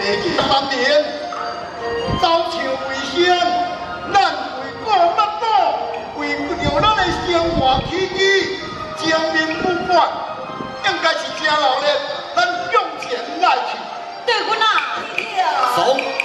议3年，走唱危险，咱为国不保，为着咱的生活起居，将民不管，应该是真努力，咱向前来去。 对阮啊， 走。